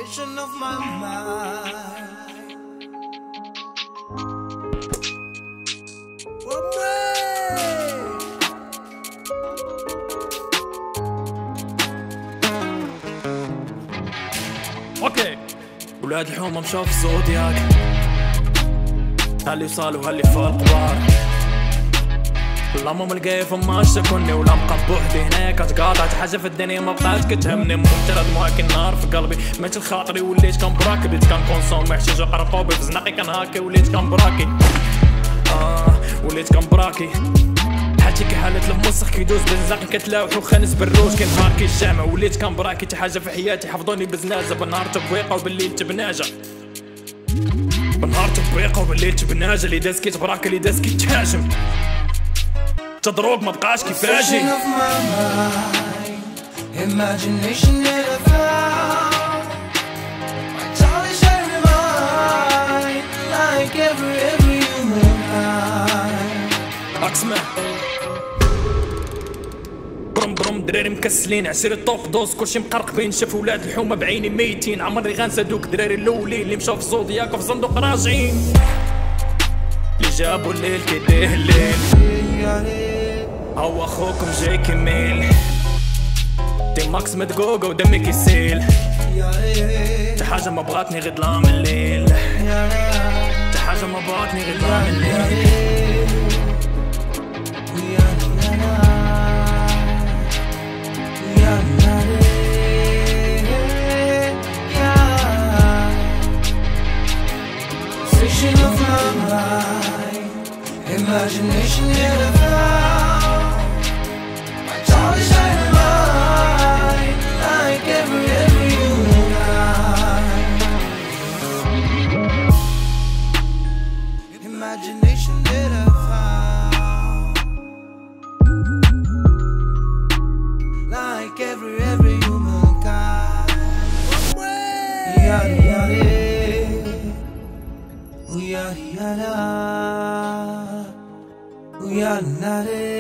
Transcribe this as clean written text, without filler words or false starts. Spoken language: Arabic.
vision of my mind. اوكي ولاد الحومه مشاو في الزودياك، هاللي وصالوا هاللي فوق القبار. والله مو ملقاي فماش تكوني ولا مبقى بوحدي هناك. تقاطعت حاجه في الدنيا ما بقاش كتهمني، مجرد مواكي النار في قلبي ماشي لخاطري. وليت كنبراكي بديت كنكونسوم محشيش وقرطوبي في زناقي كنهاكي. وليت كنبراكي وليت كنبراكي حالتي كي حالة الموسخ كيدوز بنزاقي كتلاوح وخانس بالروج كنهاركي الجامع. وليت كنبراكي تا حاجه في حياتي حفظوني بزنازه، بالنهار تبويقه وبالليل تبناجه. بالنهار تبويقه وبالليل تبناجه، اللي داز كيتبراكي اللي داز كيتهاجم. تدروك ما بقاش كيفاجي. Imagination that I found, my childish mind, like every human kind. أقسمه برم برم دراري مكسلين عسير الطوق دوز كلشي مقرقبين. شاف ولاد الحومه بعيني ميتين، عمري غنسى دوك دراري الاولين اللي مشاو في زودياك وفي صندوق راجعين. اللي جابوا الليل كيديه الليل، هو اخوكم جاي كميل. دي ماكس مدقوقه ودمي كيسيل، تا حاجه ما بغاتني غير ظلام الليل، تا حاجه ما بغاتني غير ظلام الليل. Vision of my mind, imagination that I found, my childish mind, like every human kind. Imagination that I found, like every human kind. Yada yada. Ooh, yada yada. Ooh, yada yada.